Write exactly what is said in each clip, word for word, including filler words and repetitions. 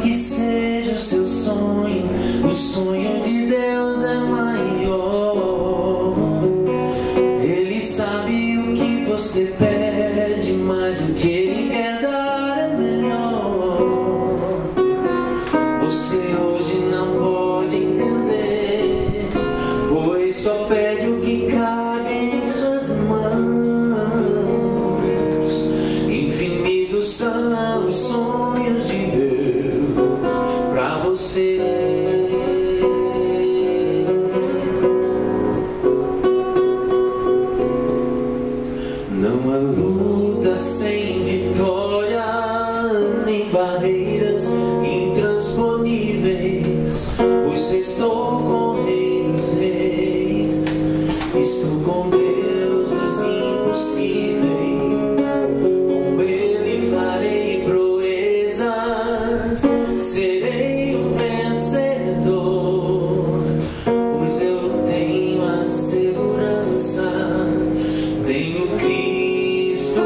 que seja o seu sonho, o sonho de Deus é maior. Ele sabe o que você pede, mas o que Ele quer dar é melhor. Você hoje não pode entender, pois só pede o que cabe em suas mãos. Infinitos são os sonhos de Deus pra você. Não há luta sem vitória, nem barreiras intransponíveis, pois estou com o Rei dos Reis, estou com Deus dos impossíveis, com Ele farei proezas, serei um vencedor, pois eu tenho a segurança, tenho Cristo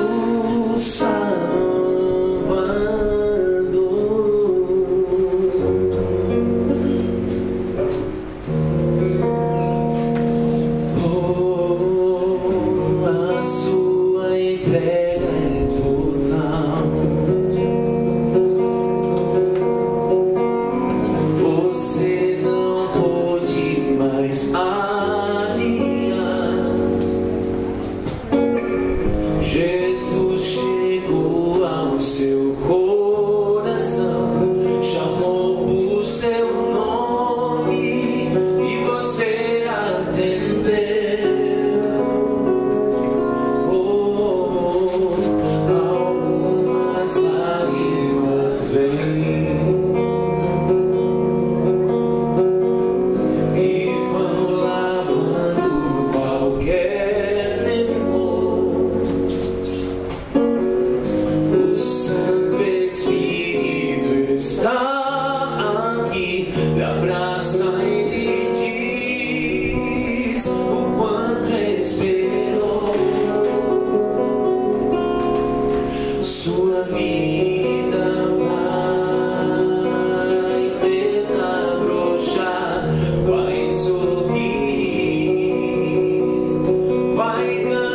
Salvador. Oh, a sua entrega é total. Você não pode mais adiar. Jesus chegou ao seu coração, chamou por seu nome e você atendeu. Oh, algumas lágrimas vêm e vão lavando qualquer temor. O Santo Espírito está aqui, lhe abraça e lhe diz o quanto esperou. Sua vida vai desabrochar, vai sorrir, vai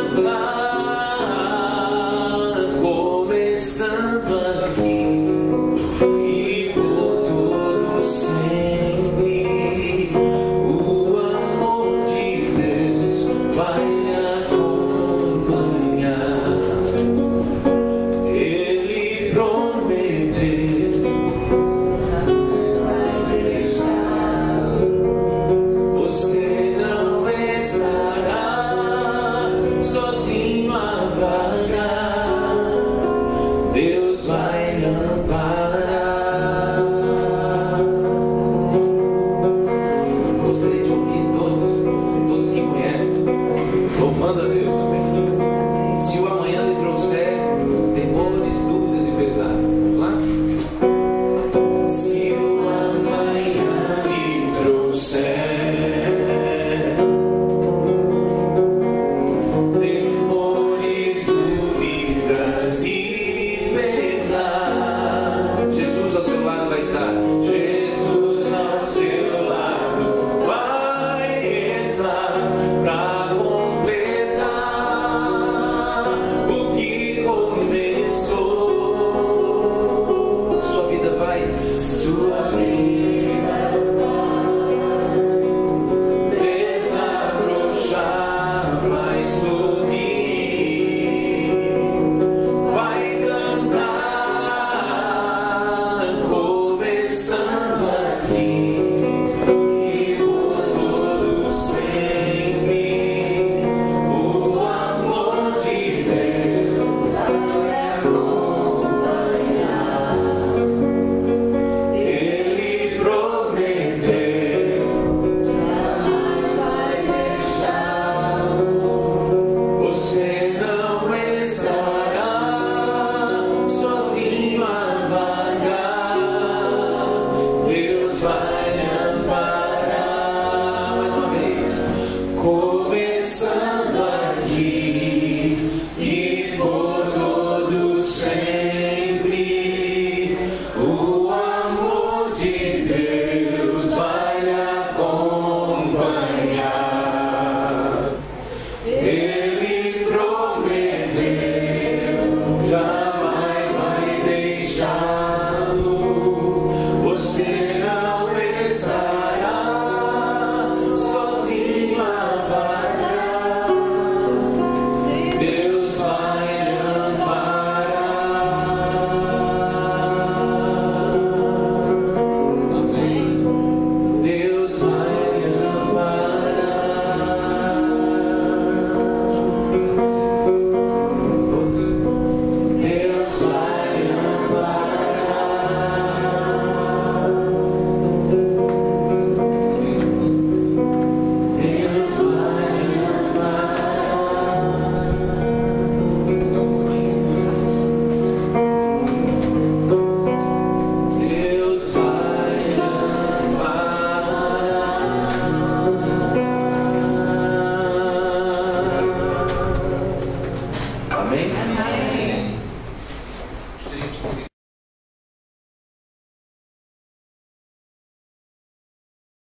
cantar, começando aqui e por todo sempre. O amor de Deus vai lhe acompanhar. Ele prometeu, você não estará sozinho a vagar. Deus vai lhe amparar. Gostaria de ouvir todos, todos que conhecem, louvando a Deus.